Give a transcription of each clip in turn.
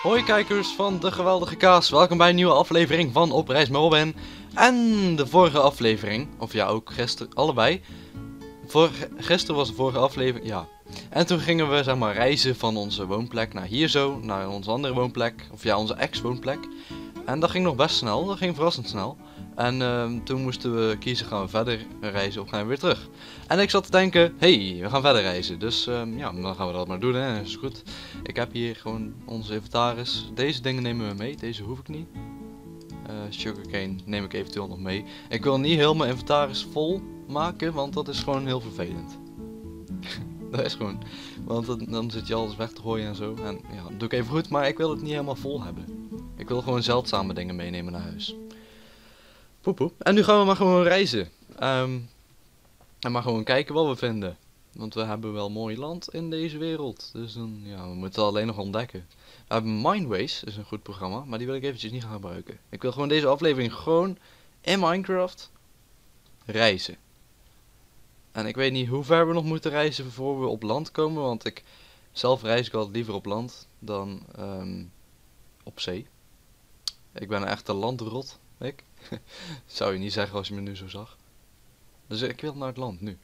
Hoi kijkers van de geweldige kaas, welkom bij een nieuwe aflevering van Op Reis met Robin. En de vorige aflevering, of ja ook gisteren, allebei. Gisteren was de vorige aflevering, ja. En toen gingen we zeg maar reizen van onze woonplek naar hier zo, naar onze andere woonplek, of ja onze ex-woonplek. En dat ging nog best snel, dat ging verrassend snel. En toen moesten we kiezen, gaan we verder reizen of gaan we weer terug. En ik zat te denken, hey, we gaan verder reizen. Dus ja, dan gaan we dat maar doen, hè. Dat is goed. Ik heb hier gewoon onze inventaris. Deze dingen nemen we mee, deze hoef ik niet. Sugarcane neem ik eventueel nog mee. Ik wil niet heel mijn inventaris vol maken, want dat is gewoon heel vervelend. Dat is gewoon, want dan zit je alles weg te gooien en zo. En ja, dat doe ik even goed, maar ik wil het niet helemaal vol hebben. Ik wil gewoon zeldzame dingen meenemen naar huis. Poepoe. En nu gaan we maar gewoon reizen. En maar gewoon kijken wat we vinden. Want we hebben wel mooi land in deze wereld. Dus dan, ja, we moeten het alleen nog ontdekken. We hebben Mindways, is een goed programma, maar die wil ik eventjes niet gaan gebruiken. Ik wil gewoon deze aflevering gewoon in Minecraft reizen. En ik weet niet hoe ver we nog moeten reizen voor we op land komen, want zelf reis ik altijd liever op land dan op zee. Ik ben een echte landrot, ik. Zou je niet zeggen als je me nu zo zag. Dus ik wil naar het land nu.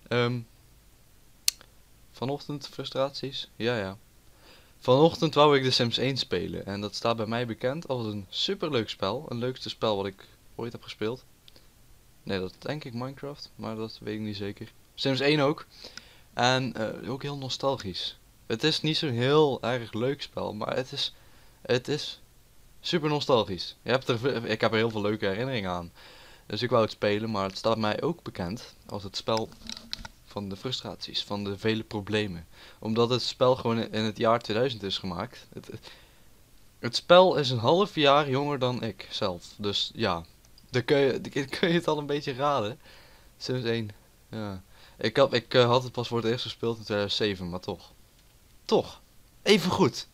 Vanochtend frustraties? Ja. Vanochtend wou ik de Sims 1 spelen. En dat staat bij mij bekend als een superleuk spel. Een leukste spel wat ik ooit heb gespeeld. Nee, dat denk ik Minecraft. Maar dat weet ik niet zeker. Sims 1 ook. En ook heel nostalgisch. Het is niet zo'n heel erg leuk spel. Maar het is super nostalgisch. Ik heb er heel veel leuke herinneringen aan. Dus ik wou het spelen. Maar het staat mij ook bekend als het spel van de frustraties, van de vele problemen. Omdat het spel gewoon in het jaar 2000 is gemaakt. Het spel is een half jaar jonger dan ik zelf. Dus ja, dan kun je het al een beetje raden. Sims 1. Ja. Ik had het pas voor het eerst gespeeld in 2007, maar toch. Toch. Even goed.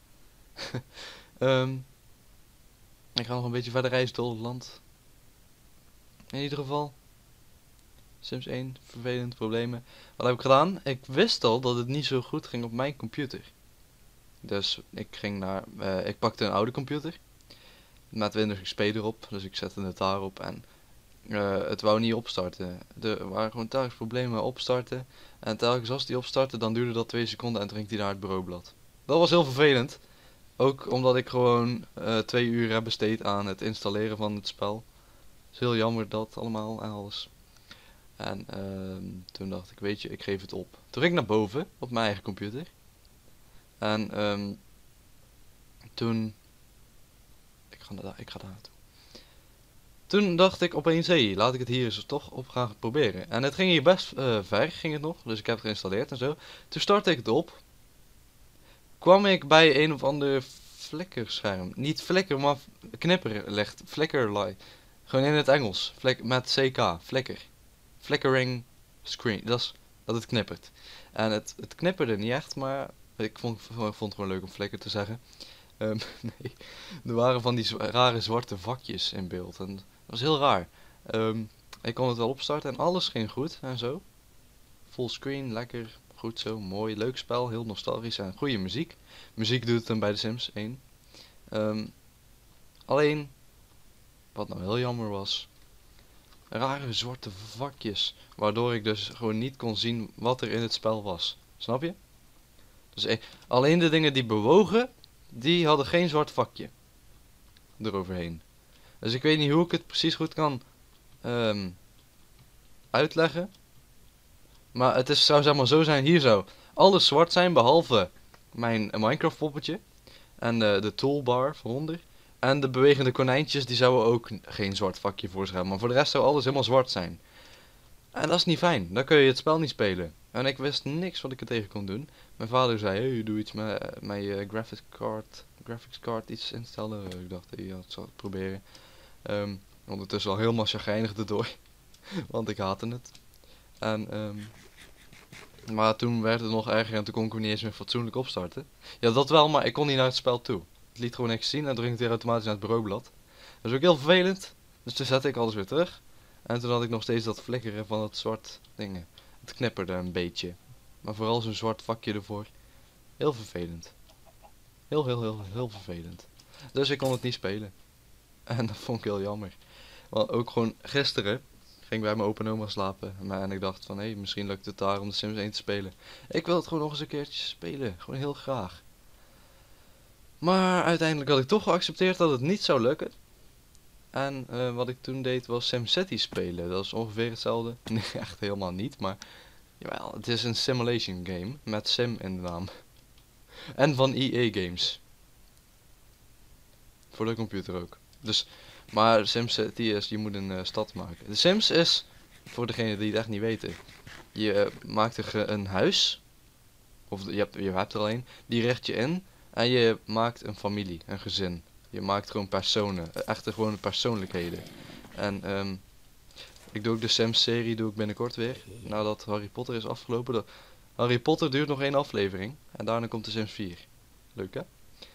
Ik ga nog een beetje verder reizen door het land. In ieder geval. Sims 1, vervelend, problemen. Wat heb ik gedaan? Ik wist al dat het niet zo goed ging op mijn computer. Dus ik pakte een oude computer. Met Windows XP erop. Dus ik zette het daarop en het wou niet opstarten. Er waren gewoon telkens problemen opstarten. En telkens als die opstartte, dan duurde dat 2 seconden en toen ging hij naar het bureaublad. Dat was heel vervelend. Ook omdat ik gewoon 2 uur heb besteed aan het installeren van het spel. Het is heel jammer dat allemaal en alles. En toen dacht ik, weet je, ik geef het op. Toen ging ik naar boven, op mijn eigen computer. En toen... Ik ga daar naartoe. Toen dacht ik opeens, hé, laat ik het hier eens toch op gaan proberen. En het ging hier best ver, ging het nog. Dus ik heb het geïnstalleerd en zo. Toen startte ik het op. Kwam ik bij een of ander flikkerscherm. Niet flikker, maar knipperlicht. Flickerlight. Gewoon in het Engels. Met CK. Flicker. Flickering screen. Dat het knippert. En het knipperde niet echt, maar ik vond het gewoon leuk om flikker te zeggen. Nee, er waren van die rare zwarte vakjes in beeld. En dat was heel raar. Ik kon het wel opstarten en alles ging goed en zo. Fullscreen, lekker, goed zo, mooi, leuk spel, heel nostalgisch en goede muziek. Muziek doet het dan bij de Sims 1. Alleen, wat nou heel jammer was, rare zwarte vakjes, waardoor ik dus gewoon niet kon zien wat er in het spel was. Snap je? Dus alleen de dingen die bewogen, die hadden geen zwart vakje eroverheen. Dus ik weet niet hoe ik het precies goed kan uitleggen. Maar zou zeg maar zo zijn, hier zou alles zwart zijn behalve mijn Minecraft poppetje. En de toolbar vooronder. En de bewegende konijntjes, die zouden ook geen zwart vakje voor zich hebben. Maar voor de rest zou alles helemaal zwart zijn. En dat is niet fijn, dan kun je het spel niet spelen. En ik wist niks wat ik er tegen kon doen. Mijn vader zei, hey, doe iets met je graphics card iets instellen. Ik dacht, ja, dat zal ik proberen. Ondertussen al helemaal chagrijnig erdoor. Want ik haatte het. Maar toen werd het nog erger en toen kon ik niet eens meer fatsoenlijk opstarten. Ja, dat wel, maar ik kon niet naar het spel toe. Het liet gewoon niks zien en toen ging het weer automatisch naar het bureaublad. Dat is ook heel vervelend. Dus toen zette ik alles weer terug. En toen had ik nog steeds dat flikkeren van het zwart dingen. Het knipperde een beetje. Maar vooral zo'n zwart vakje ervoor. Heel vervelend. Heel vervelend. Dus ik kon het niet spelen. En dat vond ik heel jammer. Want ook gewoon gisteren ging ik bij mijn opa en oma slapen. En ik dacht van, hé, misschien lukt het daar om de Sims 1 te spelen. Ik wil het gewoon nog eens een keertje spelen. Gewoon heel graag. Maar uiteindelijk had ik toch geaccepteerd dat het niet zou lukken. En wat ik toen deed was SimCity spelen. Dat is ongeveer hetzelfde. Nee, echt helemaal niet, maar... Jawel, het is een simulation game met sim in de naam. En van EA Games. Voor de computer ook. Dus, maar SimCity is, je moet een stad maken. De Sims is, voor degenen die het echt niet weten. Je maakt een huis. Of je hebt er al een. Die richt je in. En je maakt een familie, een gezin. Je maakt gewoon personen. Echte gewone persoonlijkheden. En ik doe ook de Sims serie doe ik binnenkort weer. Nadat Harry Potter is afgelopen. Harry Potter duurt nog 1 aflevering. En daarna komt de Sims 4. Leuk hè?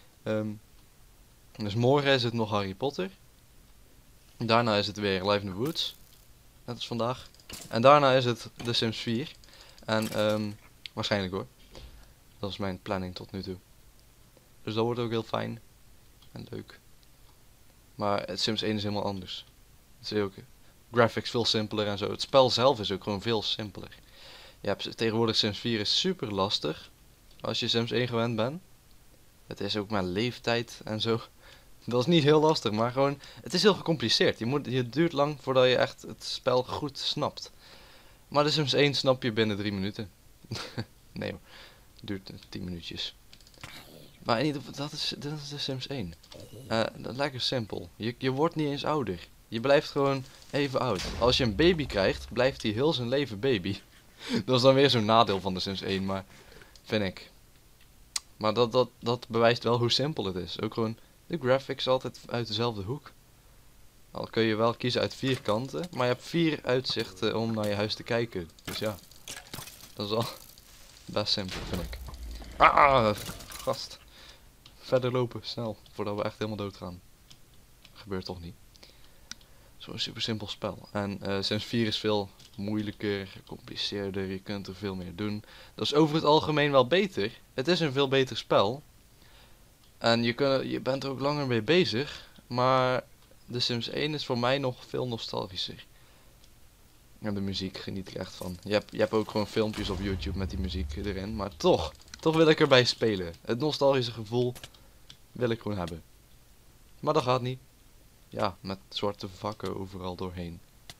Dus morgen is het nog Harry Potter. Daarna is het weer Live in the Woods. Net als vandaag. En daarna is het de Sims 4. En waarschijnlijk hoor. Dat is mijn planning tot nu toe. Dus dat wordt ook heel fijn. En leuk. Maar het Sims 1 is helemaal anders. Het is ook graphics veel simpeler en zo. Het spel zelf is ook gewoon veel simpeler. Je hebt tegenwoordig Sims 4 is super lastig. Als je Sims 1 gewend bent. Het is ook maar leeftijd en zo. Dat is niet heel lastig, maar gewoon, het is heel gecompliceerd. Het duurt lang voordat je echt het spel goed snapt. Maar de Sims 1 snap je binnen 3 minuten. Nee hoor, het duurt 10 minuutjes. Maar in ieder geval, dat is de Sims 1. Lekker simpel. Je wordt niet eens ouder. Je blijft gewoon even oud. Als je een baby krijgt, blijft hij heel zijn leven baby. Dat is dan weer zo'n nadeel van de Sims 1, maar vind ik. Maar dat bewijst wel hoe simpel het is. Ook gewoon de graphics altijd uit dezelfde hoek. Al kun je wel kiezen uit 4 kanten, maar je hebt 4 uitzichten om naar je huis te kijken. Dus ja, dat is al best simpel vind ik. Ah, gast. Verder lopen, snel, voordat we echt helemaal dood gaan. Gebeurt toch niet. Zo'n super simpel spel. En Sims 4 is veel moeilijker, gecompliceerder, je kunt er veel meer doen. Dat is over het algemeen wel beter. Het is een veel beter spel. En je bent er ook langer mee bezig. Maar de Sims 1 is voor mij nog veel nostalgischer. En de muziek geniet ik echt van. Je hebt ook gewoon filmpjes op YouTube met die muziek erin. Maar toch wil ik erbij spelen. Het nostalgische gevoel wil ik gewoon hebben. Maar dat gaat niet. Ja, met zwarte vakken overal doorheen.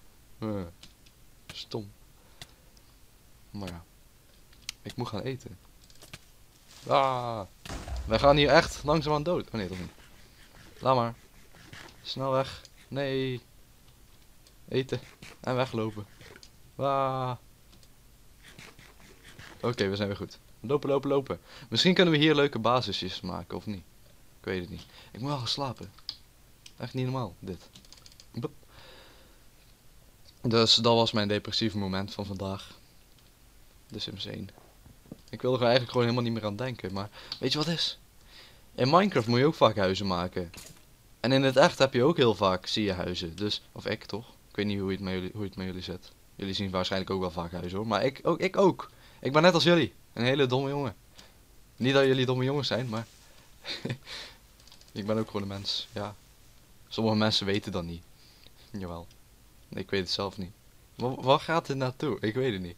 Stom. Maar ja. Ik moet gaan eten. Ah. Wij gaan hier echt langzaamaan dood. Oh nee, toch niet. Laat maar. Snel weg. Nee. Eten. En weglopen. Ah. Oké, we zijn weer goed. Lopen. Misschien kunnen we hier leuke basisjes maken, of niet? Ik weet het niet. Ik moet wel gaan slapen. Echt niet normaal, dit. Bop. Dus dat was mijn depressieve moment van vandaag. De Sims 1. Ik wilde er eigenlijk gewoon helemaal niet meer aan denken, maar weet je wat is? In Minecraft moet je ook vaak huizen maken. En in het echt heb je ook heel vaak, zie je huizen. Dus, of ik toch? Ik weet niet hoe het met jullie zit. Jullie zien waarschijnlijk ook wel vaak huizen hoor, maar ik ook. Ik ben net als jullie, een hele domme jongen. Niet dat jullie domme jongens zijn, maar... ik ben ook gewoon een mens, ja. Sommige mensen weten dat niet. Jawel. Ik weet het zelf niet. Waar gaat dit naartoe? Ik weet het niet.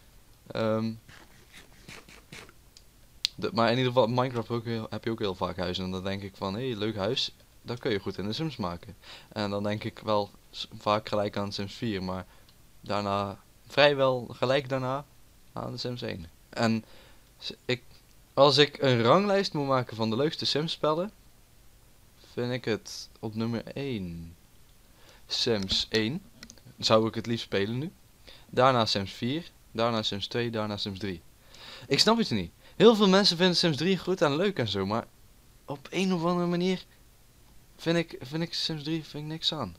Maar in ieder geval, op Minecraft heb je ook heel vaak huizen. En dan denk ik van, hé, leuk huis. Dat kun je goed in de Sims maken. En dan denk ik wel vaak gelijk aan Sims 4. Maar daarna, vrijwel gelijk daarna, aan de Sims 1. En als ik een ranglijst moet maken van de leukste Sims spellen, vind ik het op nummer 1. Sims 1. Zou ik het liefst spelen nu. Daarna Sims 4. Daarna Sims 2. Daarna Sims 3. Ik snap het niet. Heel veel mensen vinden Sims 3 goed en leuk en zo. Maar op een of andere manier vind ik Sims 3 niks aan.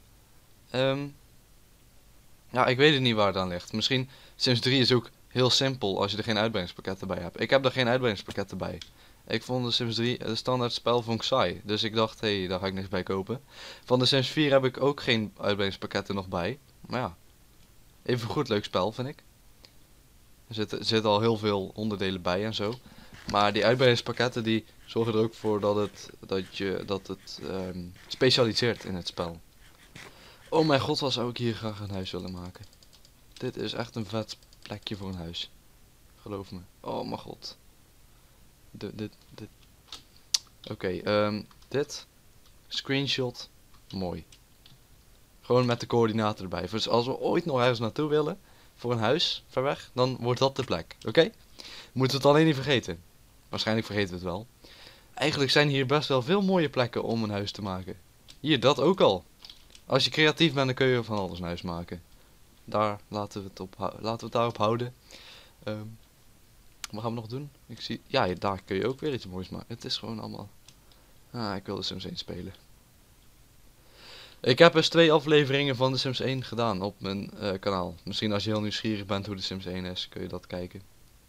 Ja, ik weet het niet waar het aan ligt. Misschien Sims 3 is ook heel simpel als je er geen uitbreidingspakketten bij hebt. Ik heb er geen uitbreidingspakketten bij. Ik vond de Sims 3, de standaard spel vond ik saai. Dus ik dacht, hé, daar ga ik niks bij kopen. Van de Sims 4 heb ik ook geen uitbreidingspakketten nog bij. Maar ja, even goed leuk spel vind ik. Er zitten al heel veel onderdelen bij en zo. Maar die uitbreidingspakketten die zorg er ook voor dat het specialiseert in het spel. Oh mijn god, wat zou ik hier graag een huis willen maken. Dit is echt een vet plekje voor een huis. Geloof me. Oh mijn god. Dit. Oké, dit. Screenshot. Mooi. Gewoon met de coördinaten erbij. Dus als we ooit nog ergens naartoe willen, voor een huis, ver weg, dan wordt dat de plek. Oké? Moeten we het alleen niet vergeten. Waarschijnlijk vergeten we het wel. Eigenlijk zijn hier best wel veel mooie plekken om een huis te maken. Hier, dat ook al. Als je creatief bent, dan kun je van alles een huis maken. Daar laten we het daarop houden. Wat gaan we nog doen? Ik zie... Ja, daar kun je ook weer iets moois maken. Het is gewoon allemaal... ik wil de Sims 1 spelen. Ik heb dus 2 afleveringen van de Sims 1 gedaan op mijn kanaal. Misschien als je heel nieuwsgierig bent hoe de Sims 1 is, kun je dat kijken.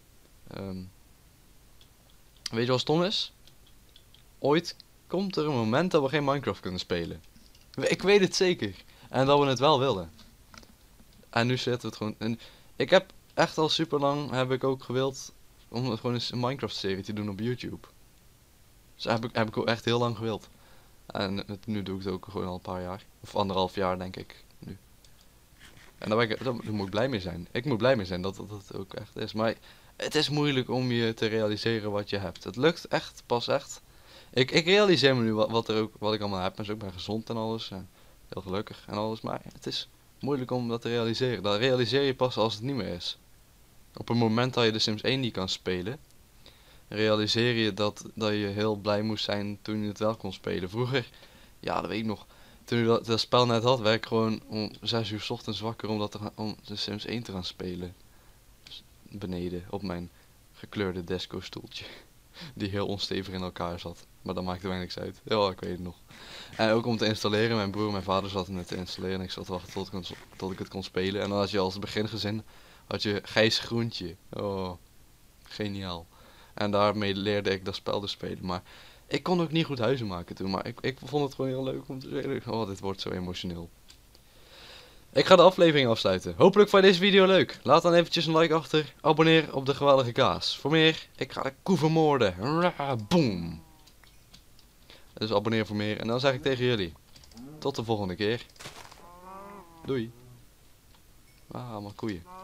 Weet je wat stom is? Ooit komt er een moment dat we geen Minecraft kunnen spelen. Ik weet het zeker. En dat we het wel willen. En nu zitten we het gewoon... En ik heb echt al super lang heb ik ook gewild om gewoon eens een Minecraft serie te doen op YouTube. Dus heb ik ook echt heel lang gewild. En nu doe ik het ook gewoon al een paar jaar. Of 1,5 jaar denk ik nu. En daar moet ik blij mee zijn. Ik moet blij mee zijn dat het ook echt is. Maar het is moeilijk om je te realiseren wat je hebt. Het lukt echt, pas echt. Ik realiseer me nu wat ik allemaal heb. Dus ik ben gezond en alles. En heel gelukkig en alles. Maar het is moeilijk om dat te realiseren. Dat realiseer je pas als het niet meer is. Op het moment dat je de Sims 1 niet kan spelen, realiseer je dat je heel blij moest zijn toen je het wel kon spelen. Vroeger, ja dat weet ik nog, toen ik dat spel net had, werd ik gewoon om 6 uur 's ochtends wakker om de Sims 1 te gaan spelen. Dus beneden op mijn gekleurde desco stoeltje. Die heel onstevig in elkaar zat. Maar dat maakte mij niks uit. Ja, ik weet het nog. En ook om te installeren, mijn broer en mijn vader zaten het te installeren en ik zat te wachten tot ik het kon spelen. En dan had je als begingezin, had je Gijs Groentje. Oh, geniaal. En daarmee leerde ik dat spel te spelen. Maar ik kon ook niet goed huizen maken toen. Maar ik vond het gewoon heel leuk om te spelen. Oh, dit wordt zo emotioneel. Ik ga de aflevering afsluiten. Hopelijk vond je deze video leuk. Laat dan eventjes een like achter. Abonneer op de geweldige kaas. Voor meer, ik ga de koe vermoorden. Boom. Dus abonneer voor meer. En dan zeg ik tegen jullie. Tot de volgende keer. Doei. Allemaal koeien.